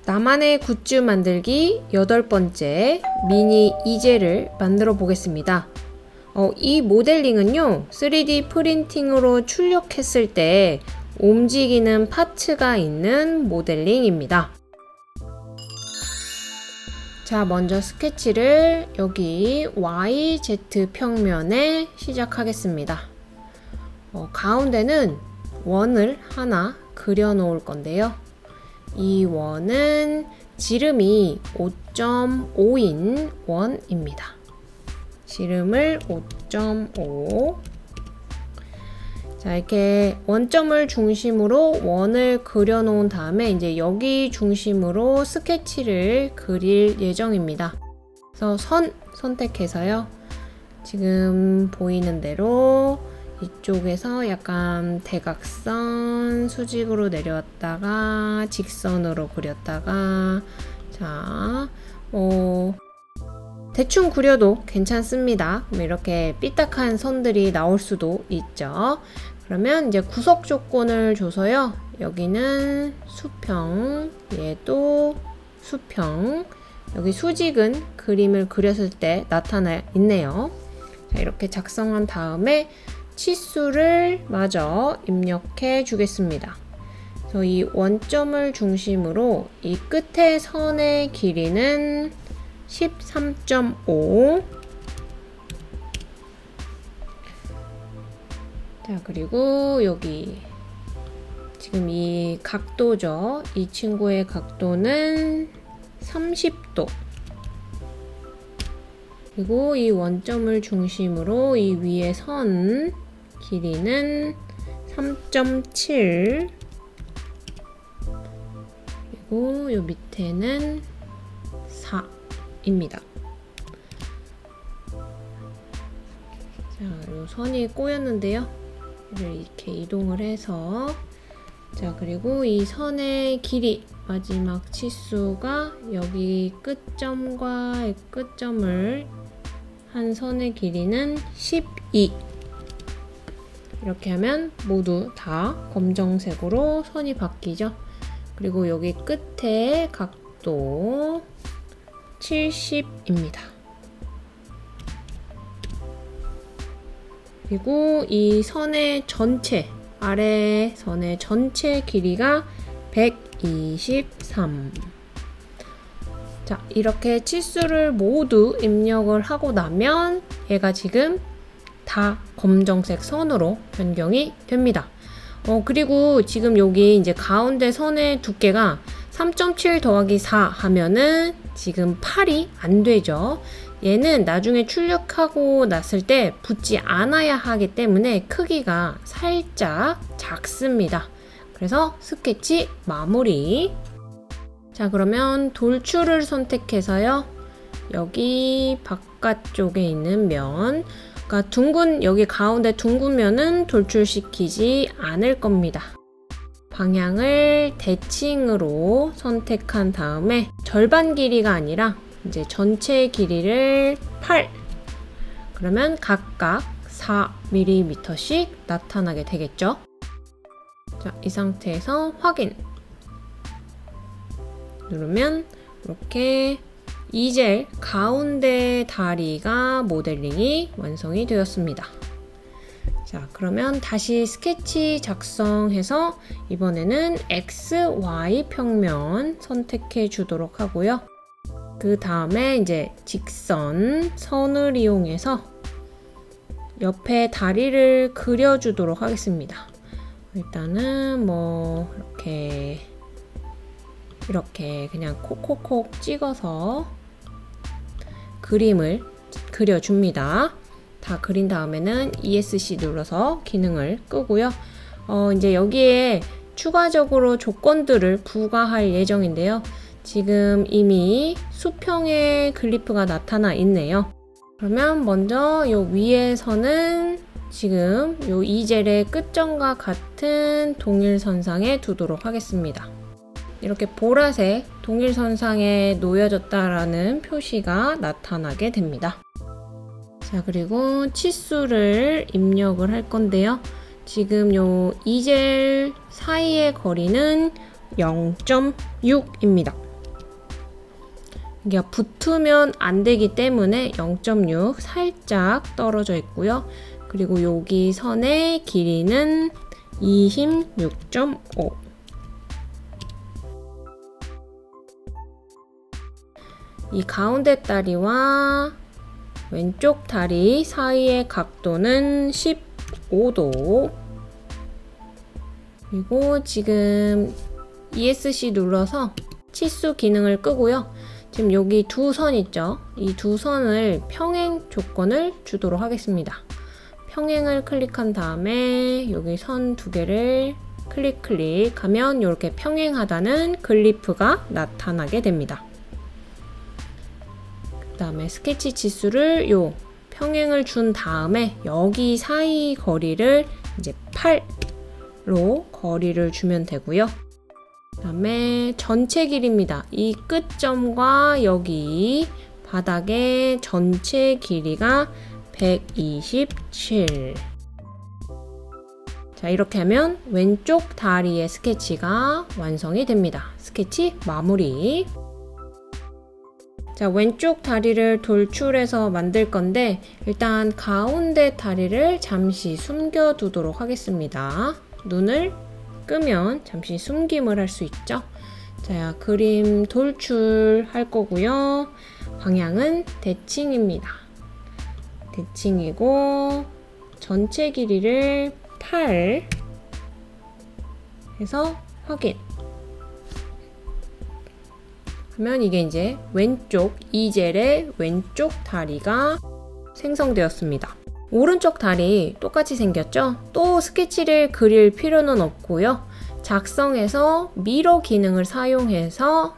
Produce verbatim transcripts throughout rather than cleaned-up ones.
나만의 굿즈 만들기 여덟 번째 미니 이젤을 만들어 보겠습니다. 어, 이 모델링은요 쓰리디 프린팅으로 출력했을 때 움직이는 파츠가 있는 모델링입니다. 자, 먼저 스케치를 여기 와이 제트 평면에 시작하겠습니다. 어, 가운데는 원을 하나 그려 놓을 건데요. 이 원은 지름이 오 점 오인 원입니다. 지름을 오 점 오. 자, 이렇게 원점을 중심으로 원을 그려 놓은 다음에 이제 여기 중심으로 스케치를 그릴 예정입니다. 그래서 선 선택해서요. 지금 보이는 대로 이쪽에서 약간 대각선 수직으로 내려왔다가 직선으로 그렸다가 자, 뭐 대충 그려도 괜찮습니다. 이렇게 삐딱한 선들이 나올 수도 있죠. 그러면 이제 구석 조건을 줘서요. 여기는 수평, 얘도 수평. 여기 수직은 그림을 그렸을 때 나타나 있네요. 자, 이렇게 작성한 다음에 치수를 마저 입력해 주겠습니다. 그래서 이 원점을 중심으로 이 끝에 선의 길이는 십삼 점 오. 자, 그리고 여기 지금 이 각도죠. 이 친구의 각도는 삼십 도. 그리고 이 원점을 중심으로 이 위에 선 길이는 삼 점 칠. 그리고 요 밑에는 사입니다. 자, 요 선이 꼬였는데요. 이를 이렇게 이동을 해서 자, 그리고 이 선의 길이 마지막 치수가 여기 끝점과 끝점을 한 선의 길이는 십이. 이렇게 하면 모두 다 검정색으로 선이 바뀌죠. 그리고 여기 끝에 각도 칠십입니다. 그리고 이 선의 전체, 아래 선의 전체 길이가 백이십삼. 자, 이렇게 치수를 모두 입력을 하고 나면 얘가 지금 다 검정색 선으로 변경이 됩니다. 어, 그리고 지금 여기 이제 가운데 선의 두께가 삼 점 칠 더하기 사 하면은 지금 팔이 안 되죠. 얘는 나중에 출력하고 났을 때 붙지 않아야 하기 때문에 크기가 살짝 작습니다. 그래서 스케치 마무리. 자, 그러면 돌출을 선택해서요. 여기 바깥쪽에 있는 면, 그러니까 둥근, 여기 가운데 둥근 면은 돌출시키지 않을 겁니다. 방향을 대칭으로 선택한 다음에 절반 길이가 아니라 이제 전체 길이를 팔. 그러면 각각 사 밀리미터씩 나타나게 되겠죠. 자, 이 상태에서 확인. 누르면 이렇게 이젤 가운데 다리가 모델링이 완성이 되었습니다. 자, 그러면 다시 스케치 작성해서 이번에는 엑스 와이 평면 선택해 주도록 하고요. 그 다음에 이제 직선 선을 이용해서 옆에 다리를 그려주도록 하겠습니다. 일단은 뭐 이렇게 이렇게 그냥 콕콕콕 찍어서 그림을 그려줍니다. 다 그린 다음에는 이에스씨 눌러서 기능을 끄고요. 어, 이제 여기에 추가적으로 조건들을 부과할 예정인데요. 지금 이미 수평의 글리프가 나타나 있네요. 그러면 먼저 요 위에서는 지금 요 이젤의 끝점과 같은 동일선상에 두도록 하겠습니다. 이렇게 보라색 동일선상에 놓여졌다라는 표시가 나타나게 됩니다. 자, 그리고 치수를 입력을 할 건데요. 지금 요 이젤 사이의 거리는 영 점 육입니다. 이게 붙으면 안 되기 때문에 영 점 육 살짝 떨어져 있고요. 그리고 여기 선의 길이는 이십육 점 오. 이 가운데 다리와 왼쪽 다리 사이의 각도는 십오 도. 그리고 지금 이에스씨 눌러서 치수 기능을 끄고요. 지금 여기 두 선 있죠? 이 두 선을 평행 조건을 주도록 하겠습니다. 평행을 클릭한 다음에 여기 선 두 개를 클릭 클릭하면 이렇게 평행하다는 글리프가 나타나게 됩니다. 그 다음에 스케치 치수를 요 평행을 준 다음에 여기 사이 거리를 이제 팔로 거리를 주면 되고요. 그 다음에 전체 길이입니다. 이 끝점과 여기 바닥의 전체 길이가 백이십칠. 자, 이렇게 하면 왼쪽 다리의 스케치가 완성이 됩니다. 스케치 마무리. 자, 왼쪽 다리를 돌출해서 만들 건데 일단 가운데 다리를 잠시 숨겨 두도록 하겠습니다. 눈을 끄면 잠시 숨김을 할 수 있죠. 자, 그림 돌출할 거고요. 방향은 대칭입니다. 대칭이고 전체 길이를 팔 해서 확인 하면 이게 이제 왼쪽 이젤의 왼쪽 다리가 생성되었습니다. 오른쪽 다리 똑같이 생겼죠? 또 스케치를 그릴 필요는 없고요. 작성해서 미러 기능을 사용해서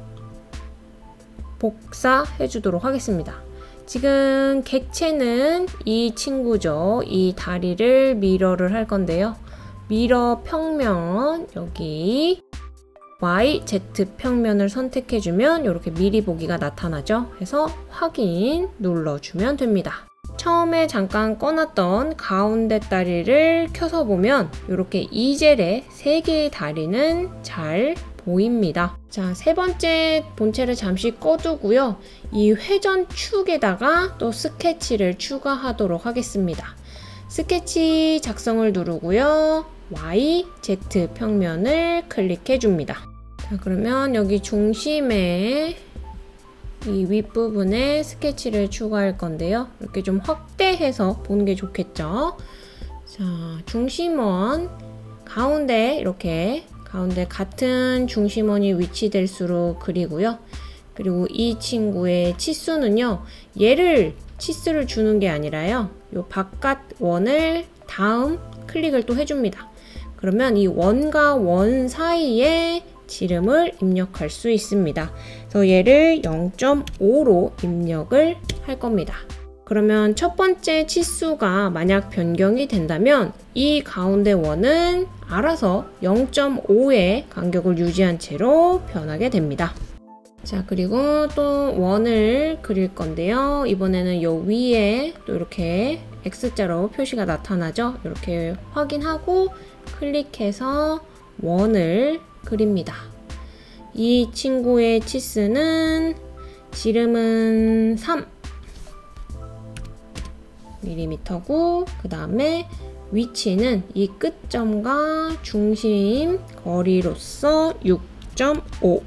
복사해 주도록 하겠습니다. 지금 객체는 이 친구죠. 이 다리를 미러를 할 건데요. 미러 평면 여기 와이 제트 평면을 선택해주면 이렇게 미리 보기가 나타나죠. 그래서 확인 눌러주면 됩니다. 처음에 잠깐 꺼놨던 가운데 다리를 켜서 보면 이렇게 이젤의 세 개의 다리는 잘 보입니다. 자, 세 번째 본체를 잠시 꺼두고요. 이 회전 축에다가 또 스케치를 추가하도록 하겠습니다. 스케치 작성을 누르고요. 와이 제트 평면을 클릭해 줍니다. 자, 그러면 여기 중심에 이 윗부분에 스케치를 추가할 건데요. 이렇게 좀 확대해서 보는 게 좋겠죠. 자, 중심원 가운데 이렇게 가운데 같은 중심원이 위치될수록 그리고요. 그리고 이 친구의 치수는요. 얘를 치수를 주는 게 아니라요. 요 바깥 원을 다음 클릭을 또 해줍니다. 그러면 이 원과 원 사이에 지름을 입력할 수 있습니다. 그래서 얘를 영 점 오로 입력을 할 겁니다. 그러면 첫 번째 치수가 만약 변경이 된다면 이 가운데 원은 알아서 영 점 오의 간격을 유지한 채로 변하게 됩니다. 자, 그리고 또 원을 그릴 건데요. 이번에는 요 위에 또 이렇게 X자로 표시가 나타나죠. 이렇게 확인하고 클릭해서 원을 그립니다. 이 친구의 치수는 지름은 삼 밀리미터고 그 다음에 위치는 이 끝점과 중심 거리로서 육 점 오.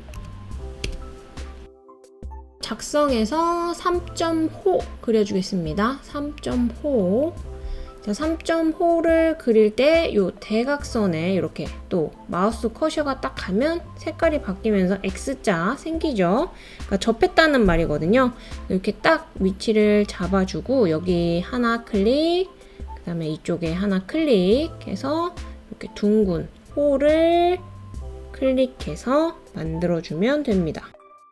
작성해서 삼 점 오 그려주겠습니다. 삼 점 오. 자, 삼 점 오를 그릴 때 이 대각선에 이렇게 또 마우스 커셔가 딱 가면 색깔이 바뀌면서 X자 생기죠. 그러니까 접했다는 말이거든요. 이렇게 딱 위치를 잡아주고 여기 하나 클릭, 그 다음에 이쪽에 하나 클릭해서 이렇게 둥근 홀을 클릭해서 만들어주면 됩니다.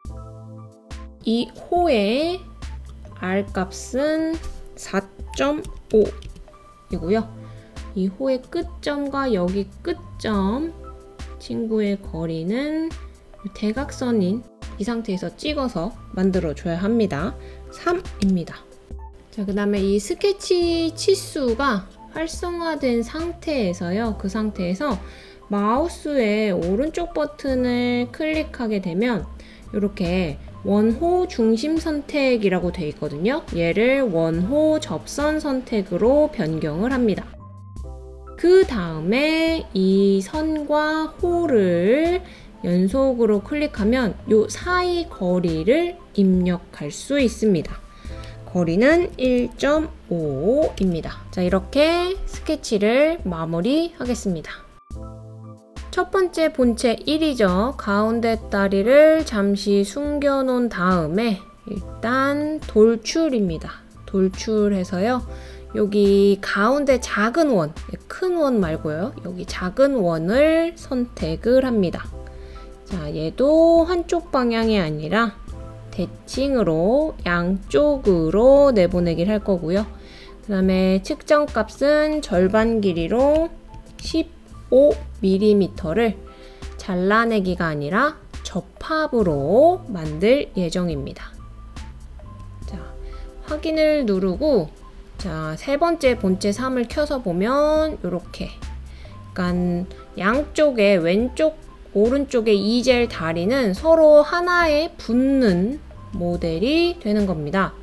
이 호의 R 값은 사 점 오 이고요. 이 호의 끝점과 여기 끝점 친구의 거리는 대각선인 이 상태에서 찍어서 만들어줘야 합니다. 삼입니다. 자, 그 다음에 이 스케치 치수가 활성화된 상태에서요. 그 상태에서 마우스의 오른쪽 버튼을 클릭하게 되면 이렇게 원호 중심 선택이라고 되어 있거든요. 얘를 원호 접선 선택으로 변경을 합니다. 그 다음에 이 선과 호를 연속으로 클릭하면 이 사이 거리를 입력할 수 있습니다. 거리는 일 점 오입니다. 자, 이렇게 스케치를 마무리하겠습니다. 첫 번째 본체 일이죠. 가운데 다리를 잠시 숨겨놓은 다음에 일단 돌출입니다. 돌출해서요. 여기 가운데 작은 원, 큰 원 말고요. 여기 작은 원을 선택을 합니다. 자, 얘도 한쪽 방향이 아니라 대칭으로 양쪽으로 내보내기를 할 거고요. 그 다음에 측정 값은 절반 길이로 십오 밀리미터를 잘라내기가 아니라 접합으로 만들 예정입니다. 자, 확인을 누르고 자, 세 번째 본체 삼을 켜서 보면 이렇게 약간 양쪽에 왼쪽 오른쪽의 이젤 다리는 서로 하나에 붙는 모델이 되는 겁니다.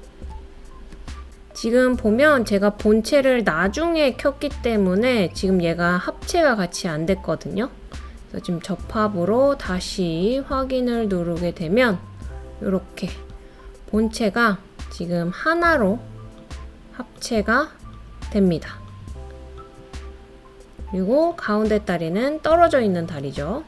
지금 보면 제가 본체를 나중에 켰기 때문에 지금 얘가 합체가 같이 안 됐거든요. 그래서 지금 접합으로 다시 확인을 누르게 되면 이렇게 본체가 지금 하나로 합체가 됩니다. 그리고 가운데 다리는 떨어져 있는 다리죠.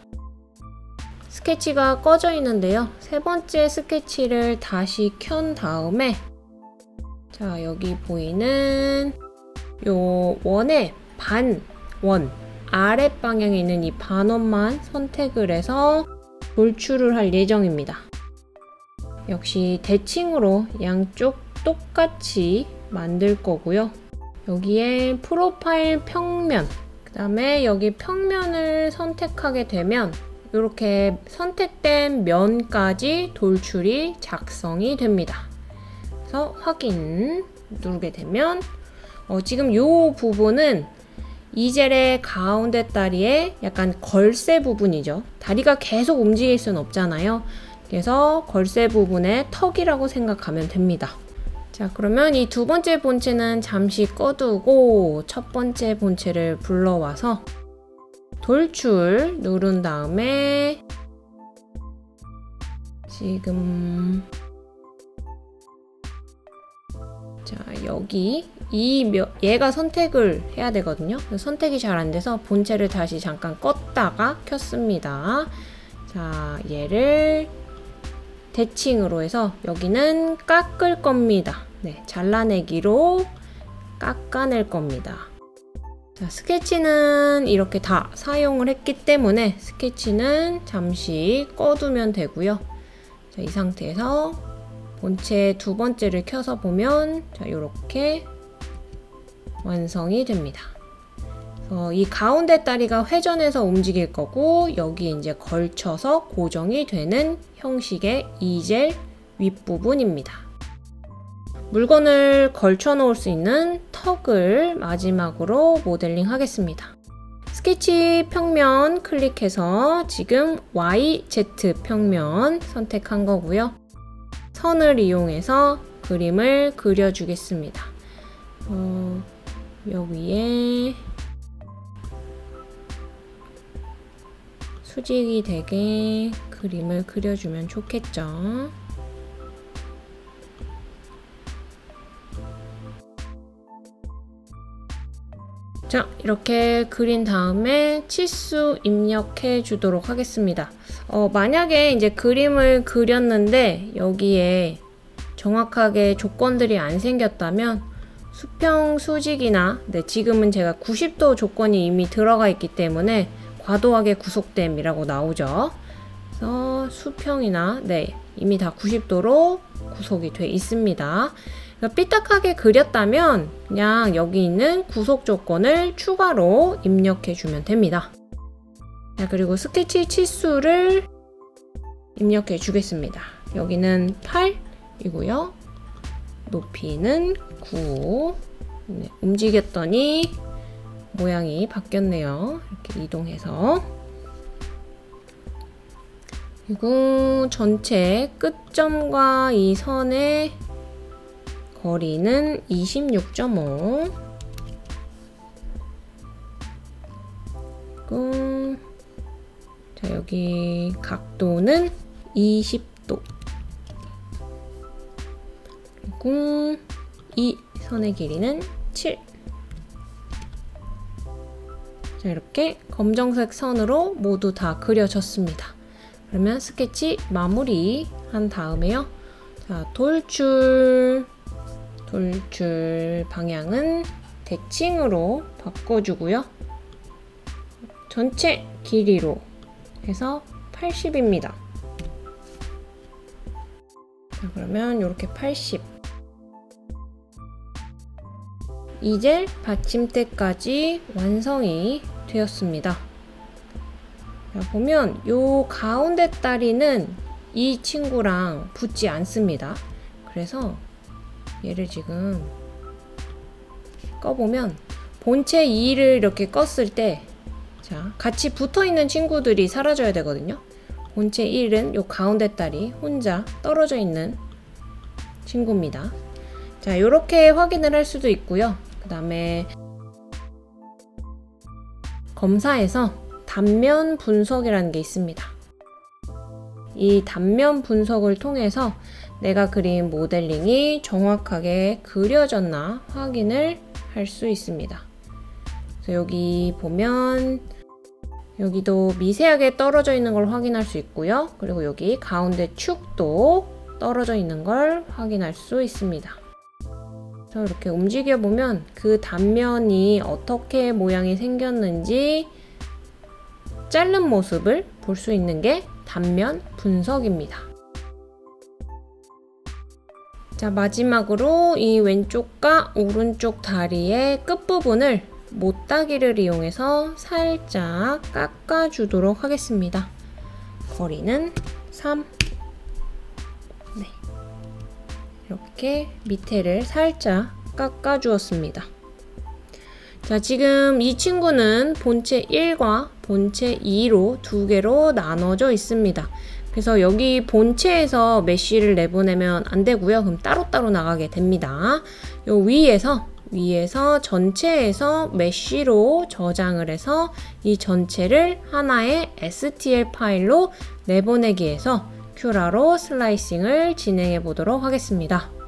스케치가 꺼져 있는데요. 세 번째 스케치를 다시 켠 다음에 자, 여기 보이는 요 원의 반원 아랫방향에 있는 이 반원만 선택을 해서 돌출을 할 예정입니다. 역시 대칭으로 양쪽 똑같이 만들 거고요. 여기에 프로파일 평면, 그 다음에 여기 평면을 선택하게 되면 이렇게 선택된 면까지 돌출이 작성이 됩니다. 그래서 확인 누르게 되면 어, 지금 이 부분은 이젤의 가운데 다리의 약간 걸쇠 부분이죠. 다리가 계속 움직일 수는 없잖아요. 그래서 걸쇠 부분의 턱이라고 생각하면 됩니다. 자, 그러면 이 두 번째 본체는 잠시 꺼두고 첫 번째 본체를 불러와서 돌출 누른 다음에 지금 자, 여기 이 몇, 얘가 선택을 해야 되거든요. 선택이 잘 안 돼서 본체를 다시 잠깐 껐다가 켰습니다. 자, 얘를 대칭으로 해서 여기는 깎을 겁니다. 네, 잘라내기로 깎아낼 겁니다. 자, 스케치는 이렇게 다 사용을 했기 때문에 스케치는 잠시 꺼두면 되고요. 자, 이 상태에서 본체 두 번째를 켜서 보면 자, 이렇게 완성이 됩니다. 그래서 이 가운데 다리가 회전해서 움직일 거고 여기 이제 걸쳐서 고정이 되는 형식의 이젤 윗부분입니다. 물건을 걸쳐 놓을 수 있는 턱을 마지막으로 모델링 하겠습니다. 스케치 평면 클릭해서 지금 와이 제트 평면 선택한 거고요. 선을 이용해서 그림을 그려주겠습니다. 어, 여기에 수직이 되게 그림을 그려주면 좋겠죠. 자, 이렇게 그린 다음에 치수 입력해 주도록 하겠습니다. 어, 만약에 이제 그림을 그렸는데 여기에 정확하게 조건들이 안 생겼다면 수평 수직이나 네, 지금은 제가 구십 도 조건이 이미 들어가 있기 때문에 과도하게 구속됨이라고 나오죠. 그래서 수평이나 네, 이미 다 구십 도로 구속이 돼 있습니다. 삐딱하게 그렸다면 그냥 여기 있는 구속 조건을 추가로 입력해 주면 됩니다. 자, 그리고 스케치 치수를 입력해 주겠습니다. 여기는 팔이고요. 높이는 구. 네, 움직였더니 모양이 바뀌었네요. 이렇게 이동해서 그리고 전체 끝점과 이 선의 거리는 이십육 점 오. 그리고 자, 여기 각도는 이십 도. 그리고 이 선의 길이는 칠. 자, 이렇게 검정색 선으로 모두 다 그려졌습니다. 그러면 스케치 마무리 한 다음에요. 자, 돌출, 돌출 방향은 대칭으로 바꿔주고요. 전체 길이로 해서 팔십입니다. 자, 그러면 이렇게 팔십. 이젤 받침대까지 완성이 되었습니다. 자, 보면 요 가운데 다리는 이 친구랑 붙지 않습니다. 그래서 얘를 지금 꺼보면 본체 이를 이렇게 껐을 때 자, 같이 붙어있는 친구들이 사라져야 되거든요. 본체 일은 요 가운데 다리 혼자 떨어져 있는 친구입니다. 자, 요렇게 확인을 할 수도 있고요. 그 다음에 검사에서 단면 분석이라는 게 있습니다. 이 단면 분석을 통해서 내가 그린 모델링이 정확하게 그려졌나 확인을 할 수 있습니다. 그래서 여기 보면 여기도 미세하게 떨어져 있는 걸 확인할 수 있고요. 그리고 여기 가운데 축도 떨어져 있는 걸 확인할 수 있습니다. 자, 이렇게 움직여 보면 그 단면이 어떻게 모양이 생겼는지 자른 모습을 볼 수 있는 게 단면 분석입니다. 자, 마지막으로 이 왼쪽과 오른쪽 다리의 끝부분을 못따기를 이용해서 살짝 깎아주도록 하겠습니다. 거리는 삼. 네. 이렇게 밑에를 살짝 깎아주었습니다. 자, 지금 이 친구는 본체 일과 본체 이로 두 개로 나눠져 있습니다. 그래서 여기 본체에서 메쉬를 내보내면 안 되고요. 그럼 따로따로 나가게 됩니다. 요 위에서 위에서 전체에서 메쉬로 저장을 해서 이 전체를 하나의 에스티엘 파일로 내보내기 위해서 큐라로 슬라이싱을 진행해 보도록 하겠습니다.